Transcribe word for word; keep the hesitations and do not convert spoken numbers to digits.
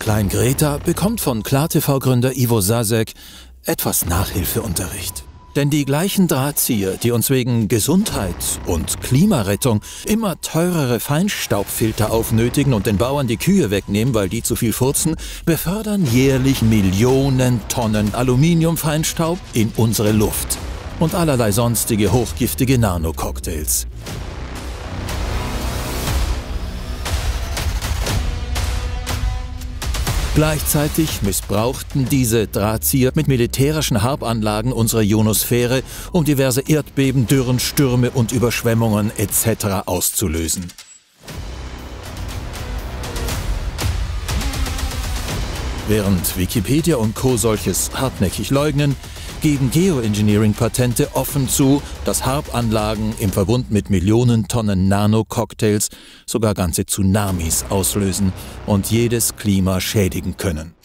Klein Greta bekommt von KlarTV-Gründer Ivo Sasek etwas Nachhilfeunterricht. Denn die gleichen Drahtzieher, die uns wegen Gesundheit und Klimarettung immer teurere Feinstaubfilter aufnötigen und den Bauern die Kühe wegnehmen, weil die zu viel furzen, befördern jährlich Millionen Tonnen Aluminiumfeinstaub in unsere Luft und allerlei sonstige hochgiftige Nanococktails. Gleichzeitig missbrauchten diese Drahtzieher mit militärischen Harpanlagen unsere Ionosphäre, um diverse Erdbeben, Dürren, Stürme und Überschwemmungen et cetera auszulösen. Während Wikipedia und Co. solches hartnäckig leugnen, geben Geoengineering-Patente offen zu, dass Harpanlagen im Verbund mit Millionen Tonnen Nano-Cocktails sogar ganze Tsunamis auslösen und jedes Klima schädigen können.